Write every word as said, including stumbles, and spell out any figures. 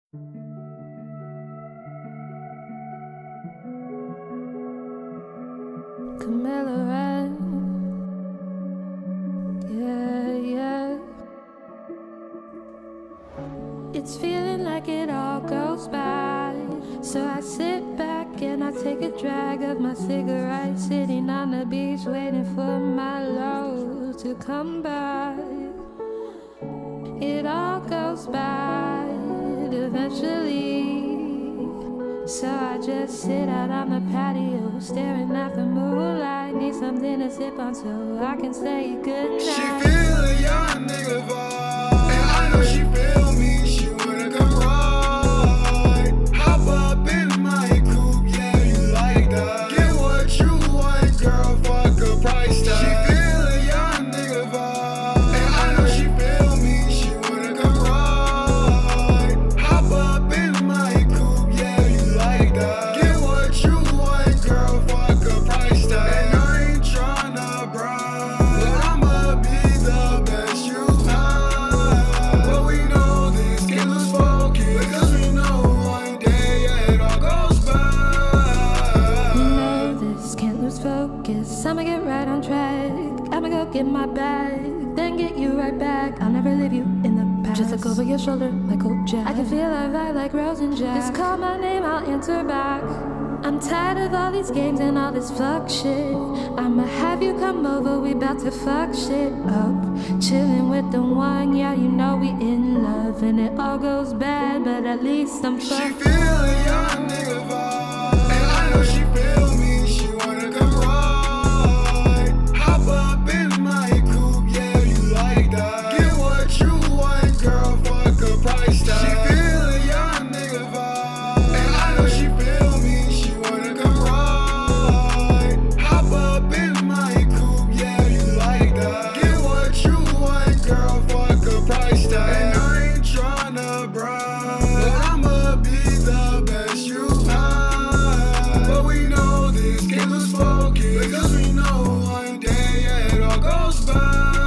Camilla Red, yeah, yeah. It's feeling like it all goes by. So I sit back and I take a drag of my cigarette, sitting on the beach waiting for my load to come by. It all goes by eventually. So I just sit out on the patio, staring at the moonlight. Need something to sip on so I can say goodnight. She feel a young nigga vibe, and I know she feel me. She wanna come ride, hop up in my coupe, yeah, you like that. Get what you want, girl, fuck a price tag. She feel a young nigga vibe, and I know she feel me. She wanna come ride, hop up in my coupe, yeah, you like that. Get what you want, girl, fuck a price tag. And I ain't tryna brag, but I'ma be the best you have. But we know this can't lose focus, because we know one day it all goes back. You know this can't lose focus. I'ma get right on track. I'ma go get my bag, then get you right back. I'll never leave you in the past. Just look over your shoulder like old Jack. I can feel our vibe like Rose and Jack. Just call my name, I'll answer back. I'm tired of all these games and all this fuck shit. I'ma have you come over, we bout to fuck shit up. Chillin' with the one, yeah, you know we in love. And it all goes bad, but at least I'm She fucked. feel a young nigga vibe, and I know she feel me. She wanna come ride, hop up in my coupe, yeah, you like that. Get what you want, girl, fuck a price tag. She feel a young nigga vibe, and I know she feel me. She wanna come ride, hop up in my coupe, yeah, you like that. Get what you want, girl, fuck a price tag. And I ain't tryna brag, but I'ma be the best you have. But we know this can't lose focus, because we know one day it all goes back.